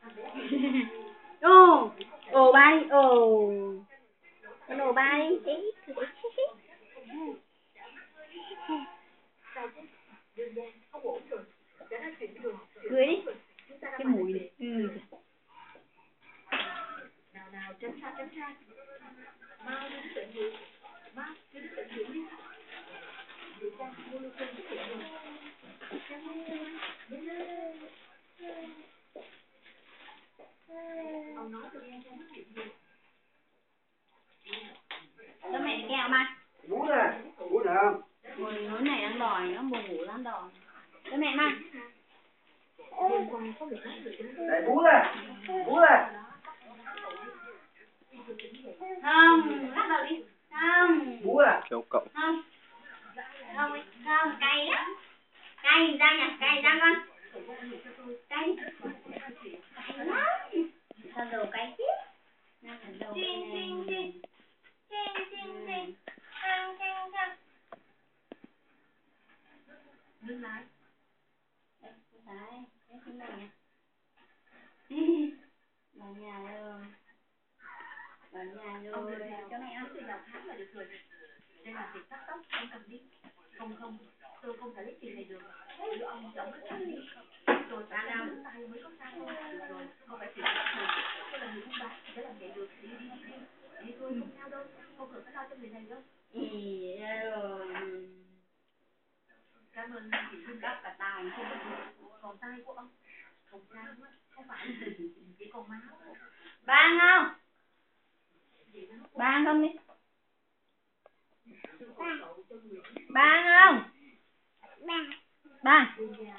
Ồ, ồ ba đi, ồ. Con ồ ba đi, tí. Cười đi. Cái mùi này. Ừ. Nào, tránh ra. Mau đi đến bệnh viện. Mau đi đến bệnh viện đi. Chị Trang mua lưu cân xuất hiện rồi. Trang mua lưu cân. Ông nói tôi nghe Trang nói chuyện gì. Cho mẹ kẹo mà. Bú nè, bú nè không? Ngồi nói này ăn đòi, nó buồn ngủ nó ăn đòi. Cho mẹ mà. Đây bú nè, bú nè. Không, lắc đầu đi. Không. Bú à? Châu cậu. Không. Không, cay lắm. Cay răng à, cay răng con. Cay. Cay lắm. Sao đồ cay chứ? Chinh. Đứng lại. Đấy, cái thứ này nha. Vào nhà rồi. Ông đưa theo cho mẹ ăn từ đầu tháng là được rồi. Đây là việc cắt tóc, ông cầm đi. Không, tôi không thể lấy tiền này được. Đưa ông cứ cầm đi. Rồi ta nào đến tay mới có sao thôi. Được rồi, không phải chuyện bắt buộc. Tôi là người buôn bán, để làm vậy được. Đi. Đi thôi, không sao đâu. Không cần phải lo cho người này đâu. Rồi. Cảm ơn chị Hương cắt cả tài. Còn tay của ông không sao á, không phải chỉ còn máu. Ba ăn không? Ba ăn không đi? Ba ăn không? Ba.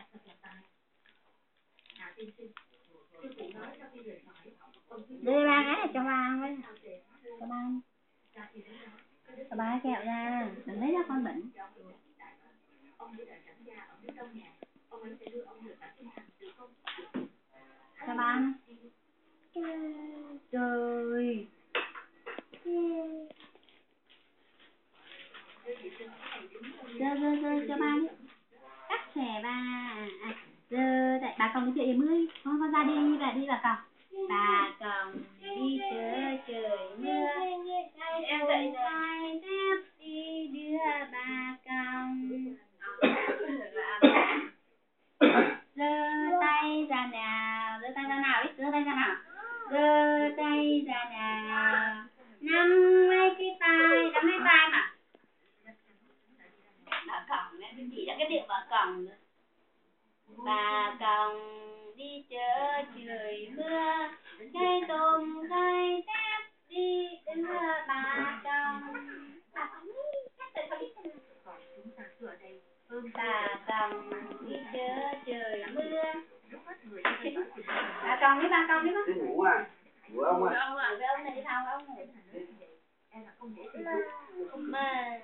Đưa ba cái cho ba ăn với. Cho ba ăn. Cho ba cái kẹo ra, đừng lấy ra con bệnh. Cho ba ăn. Trời. Rơ cho ba đi. Cắt xẻ ba. Rơ tại bà Còng đi chợ Yểm ơi. Con ra đi bà Còng. Bà Còng đi chợ trời mưa. Em dậy rồi. Đi đưa bà Còng. Giơ tay ra nào. Giơ tay ra nào. Giơ tay ra nào. Nắm lấy cái tay mà. Bà Còng đấy, chỉ là cái điệu bà Còng nữa. Bà Còng đi chợ trời mưa, cây tôm cây tép đi đưa bà Còng. Bà Còng đi chợ trời mưa. Bà Còng đi ba. Đi ngủ à? Ngủ ông à? Với ông này đi thao ông ngủ. Mà